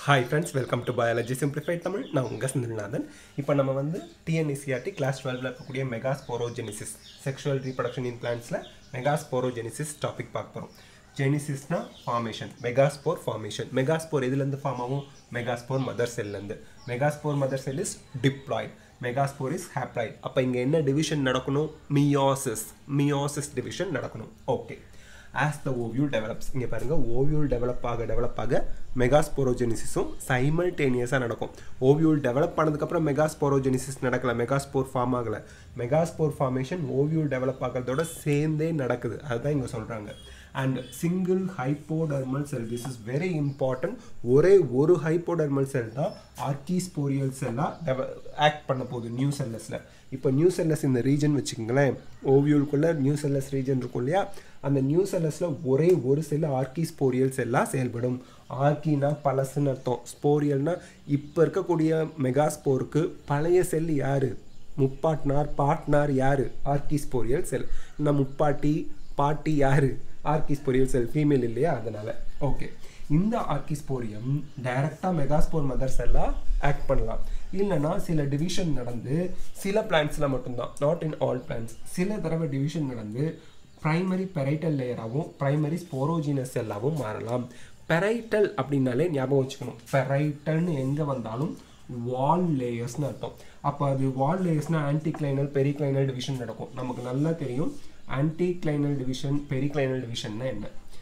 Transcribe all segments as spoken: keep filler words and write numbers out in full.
Hi friends, welcome to Biology Simplified Tamil. நான் உங்க செந்தில்நாதன். இப்போ நம்ம வந்து T N S C R T class twelve ல இருக்கக்கூடிய மெகாஸ்போரோஜெனிசிஸ் செக்ஷுவல் ரீப்ரொடக்ஷன் இன் பிளான்ட்ஸ்ல மெகாஸ்போரோஜெனிசிஸ் டாபிக் பார்க்க போறோம். ஜெனிசிஸ்னா ஃபார்மேஷன், மெகாஸ்போர் ஃபார்மேஷன். மெகாஸ்போர் எதுல இருந்து ஃபார்ம் ஆகும்? மெகாஸ்போர் மதர் செல்ல இருந்து. Megaspore mother cell is diploid. Megaspore is haploid. அப்ப இங்க என்ன டிவிஷன் நடக்கணும்? மியோசிஸ். மியோசிஸ் டிவிஷன் நடக்கணும். Okay. As the ovule develops, இங்க பாருங்க ovule develop ஆக develop ஆக மெகாஸ்போரோஜெனிசிஸும் சைமல்டேனியஸா நடக்கும். ovule develop ஆனதுக்கு அப்புறம் மெகாஸ்போரோஜெனிசிஸ் நடக்கல, மெகாஸ்போர் ஃபார்ம் ஆகல. மெகாஸ்போர் ஃபார்மேஷன் ovule develop ஆகிறதோட சேர்ந்தே நடக்குது. அதுதான் இங்க சொல்றாங்க. And single hypodermal cell, this is very important. ஒரே ஒரு hypodermal cell தான் archisporial cell ஆக்ட் பண்ண போகுது நியூ செல்லஸ்ல. இப்போ நியூ செல்லஸ் இந்த ரீஜன் வச்சுக்கோங்களேன், ஓவியூல்குள்ள நியூ செல்லஸ் ரீஜன் இருக்கும் இல்லையா, அந்த நியூ செல்லஸ்ல ஒரே ஒரு செல் ஆர்கிஸ்போரியல் செல்லா செயல்படும். ஆர்கினா பழசுன்னு அர்த்தம், ஸ்போரியல்னா இப்போ இருக்கக்கூடிய மெகாஸ்போருக்கு பழைய செல் யாரு? முப்பாட்னார் பாட்னார் யாரு? Archisporial cell. நான் முப்பாட்டி பாட்டி யாரு? ஆர்கிஸ்போரியல் செல், ஃபீமேல் இல்லையா, அதனால. ஓகே, இந்த ஆர்கிஸ்போரியம் டைரக்டா மெகாஸ்போர் மதர் செல்லா ஆக்ட் பண்ணலாம். இல்லைனா சில டிவிஷன் நடந்து சில பிளான்ட்ஸ்ல மட்டும்தான், நாட் இன் ஆல் பிளான்ட்ஸ், சில தடவை டிவிஷன் நடந்து பிரைமரி பெரைட்டல் லேயராகவும் பிரைமரி ஸ்போரோஜினஸ் செல்லாகவும் மாறலாம். பெரைட்டல் அப்படின்னாலே ஞாபகம் வச்சுக்கணும், பெரைட்டல்னு எங்க வந்தாலும் வால் லேயர்ஸ்னு அர்த்தம். அப்போ அது வால் லேயர்ஸ்னா ஆன்டிக்ளைனல் பெரிக்ளைனல் டிவிஷன் நடக்கும். நமக்கு நல்லா தெரியும் ஆன்டிக்ளைனல் டிவிஷன் பெரிக்ளைனல் டிவிஷன்னா என்ன.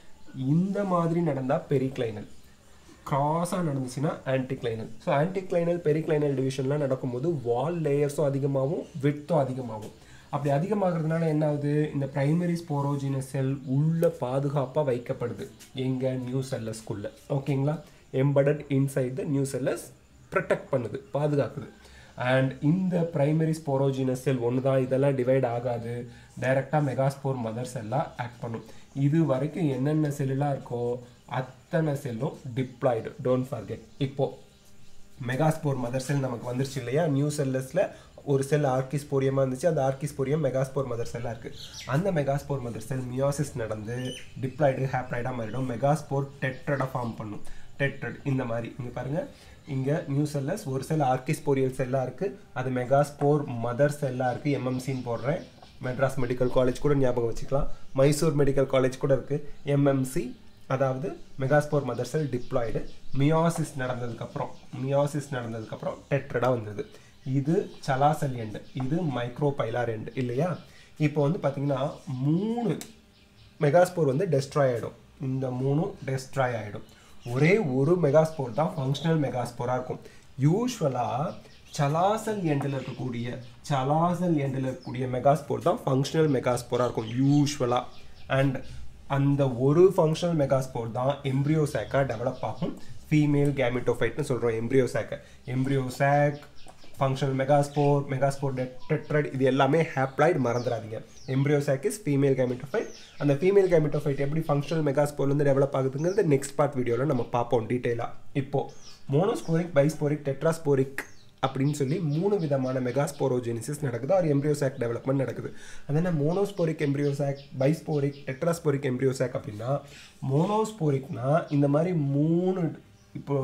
இந்த மாதிரி நடந்தால் பெரிக்ளைனல், கிராஸாக நடந்துச்சுன்னா ஆன்டிக்ளைனல். ஸோ ஆன்டிக்ளைனல் பெரிக்ளைனல் டிவிஷன்லாம் நடக்கும்போது வால் லேயர்ஸும் அதிகமாகும், விட்த்தும் அதிகமாகும். அப்படி அதிகமாகிறதுனால என்ன ஆகுது? இந்த பிரைமரி ஸ்போரோஜினஸ் செல் உள்ள பாதுகாப்பாக வைக்கப்படுது எங்க நியூ செல்லஸ்குள்ள. ஓகேங்களா, embedded inside the nucellus protect பண்ணுது, பாதுகாக்குது. அண்ட் இந்த பிரைமரி ஸ்போரோஜினஸ் செல் ஒன்று தான், இதெல்லாம் டிவைட் ஆகாது, டைரெக்டாக மெகாஸ்போர் மதர் செல்லாக ஆக்ட் பண்ணும். இது வரைக்கும் என்னென்ன செல்லாம் இருக்கோ அத்தனை செல்லும் டிப்ளாய்டு, டோன்ட் ஃபர்கெட். இப்போ மெகாஸ்போர் மதர் செல் நமக்கு வந்துருச்சு இல்லையா, நியூ செல்லஸில் ஒரு செல் ஆர்கிஸ்போரியமாக இருந்துச்சு, அந்த ஆர்கிஸ்போரியம் மெகாஸ்போர் மதர் செல்லாக இருக்குது. அந்த மெகாஸ்போர் மதர் செல் மியோசிஸ் நடந்து டிப்ளாய்டு ஹேப்ளாய்டாக மாறிடும். மெகாஸ்போர் டெட்ரடாக ஃபார்ம் பண்ணும். டெட்ரட் இந்த மாதிரி இங்கே பாருங்கள், இங்கே நியூ செல்லஸ் ஒரு செல் ஆர்கிஸ்போரியல் செல்லாக இருக்குது, அது மெகாஸ்போர் மதர் செல்லாக இருக்குது. எம்எம்சின்னு போடுறேன், மெட்ராஸ் மெடிக்கல் காலேஜ் கூட ஞாபகம் வச்சுக்கலாம், மைசூர் மெடிக்கல் காலேஜ் கூட இருக்குது. எம்எம்சி அதாவது megaspore mother cell diploid. Meiosis நடந்ததுக்கப்புறம் மியோசிஸ் நடந்ததுக்கப்புறம் டெட்ரடாக வந்தது. இது சலாசல் எண்டு, இது மைக்ரோபைலார் எண்டு இல்லையா. இப்போ வந்து பார்த்தீங்கன்னா மூணு மெகாஸ்போர் வந்து டெஸ்ட்ராய் ஆகிடும், இந்த மூணும் டெஸ்ட்ராய் ஆகிடும். ஒரே ஒரு மெகாஸ்போர் தான் ஃபங்க்ஷனல் மெகாஸ்போராக இருக்கும். யூஸ்வலாக சலாசல் எண்டில் இருக்கக்கூடிய சலாசல் எண்டில் இருக்கக்கூடிய மெகாஸ்போர் தான் ஃபங்க்ஷனல் மெகாஸ்போராக இருக்கும் யூஸ்வலாக. அண்ட் அந்த ஒரு ஃபங்க்ஷனல் மெகாஸ்போர் தான் எம்ப்ரியோசாக்காக டெவலப் ஆகும். ஃபீமேல் கேமிட்டோஃபைட்னு சொல்கிறோம் எம்ப்ரியோசாக்கை. Embryo sac, functional megaspore, megaspore tetrad, இது எல்லாமே ஹேப்ளாய்டு, மறந்துடாதீங்க. Embryo sac is female gametophyte. அந்த ஃபீமேல் கேமிட்டோஃபைட் எப்படி ஃபங்க்ஷனல் மெகாஸ்போர்லேருந்து டெவலப் ஆகுதுங்கிறது நெக்ஸ்ட் பார்ட் வீடியோவில் நம்ம பார்ப்போம் டீட்டெயிலாக. இப்போது மோனோஸ்போரிக், பைஸ்போரிக், டெட்ராஸ்போரிக் அப்படின்னு சொல்லி மூணு விதமான மெகாஸ்போரோஜெனிசிஸ் நடக்குது, ஒரு எம்ப்ரியோசாக் டெவலப்மெண்ட் நடக்குது. அதனால் monosporic embryo sac, bisporic, tetrasporic embryo sac அப்படின்னா, மோனோஸ்போரிக்னா இந்த மாதிரி மூணு, இப்போ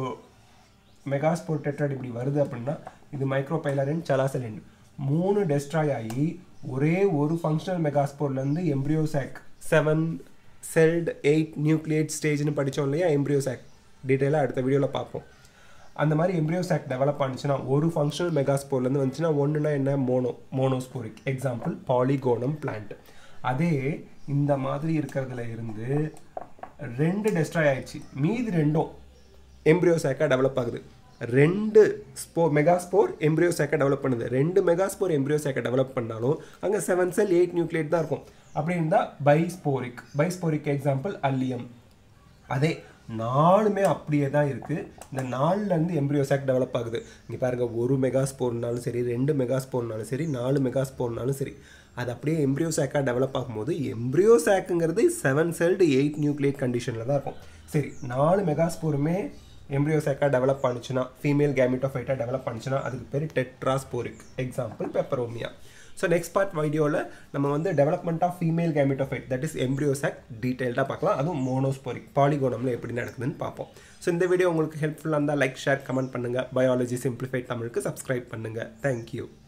மெகாஸ்போர் டெட்ராய்டு இப்படி வருது அப்படின்னா இது மைக்ரோபைலார் எண்ட், சலாசல் எண்ட், மூணு டெஸ்ட்ராய் ஆகி ஒரே ஒரு ஃபங்க்ஷனல் மெகாஸ்போர்லேருந்து embryo sac, seven celled eight nucleate ஸ்டேஜ்னு படித்தோம் இல்லையா எம்ப்ரியோசாக், டீட்டெயிலாக அடுத்த வீடியோவில் பார்ப்போம். அந்த மாதிரி எம்ப்ரியோசாக் டெவலப் ஆனிச்சுன்னா ஒரு ஃபங்க்ஷனல் மெகாஸ்போர்லேருந்து வந்துச்சுன்னா ஒன்றுனா என்ன? Mono monosporic. Example polygonum plant. அதே இந்த மாதிரி இருக்கிறதுல இருந்து ரெண்டு டெஸ்ட்ராய் ஆயிடுச்சு, மீதி ரெண்டும் எம்ப்ரியோசாக்காக டெவலப் ஆகுது. ரெண்டு ஸ்போ மெகாஸ்போர் எம்ப்ரியோசாக்கை டெவலப் பண்ணுது. ரெண்டு மெகாஸ்போர் எம்ப்ரியோசாக்கை டெவலப் பண்ணாலும் அங்கே செவன் செல் எயிட் நியூக்ளியேட் தான் இருக்கும். அப்படி இருந்தால் பைஸ்போரிக். பைஸ்போரிக் எக்ஸாம்பிள் அல்லியம். அதே நாலுமே அப்படியே தான் இருக்குது. இந்த நாலுலேருந்து எம்ப்ரியோசாக் டெவலப் ஆகுது. இங்கே பாருங்கள், ஒரு மெகாஸ்போர்னாலும் சரி, ரெண்டு மெகாஸ்போர்னாலும் சரி, நாலு மெகாஸ்போர்னாலும் சரி, அது அப்படியே எம்ப்ரியோசாக்காக டெவலப் ஆகும்போது எம்ப்ரியோசாக்குங்கிறது செவன் செல்டு எயிட் நியூக்ளியேட் கண்டிஷனில் தான் இருக்கும். சரி, நாலு மெகாஸ்போருமே எம்ப்ரியோசாக்காக டெவலப் பண்ணுச்சுன்னா, ஃபீமேல் கேமிட்டோஃபைட்டாக டெவலப் பண்ணுச்சுன்னா அதுக்கு பேர் tetrasporic. Example peperomia. So next part வீடியோவில் நம்ம வந்து development of female gametophyte that is embryo sac டீட்டெயில்டாக பார்க்கலாம். அதுவும் மோனோஸ்போரிக் பாலிகோனமில் எப்படி நடக்குதுன்னு பார்ப்போம். ஸோ இந்த வீடியோ உங்களுக்கு ஹெல்ப்ஃபுல்லாக இருந்தால் லைக் ஷேர் கமெண்ட் பண்ணுங்கள். பயாலஜி சிம்பிளிஃபைட் தமிழுக்கு சப்ஸ்கிரைப் பண்ணுங்கள். தேங்க்யூ.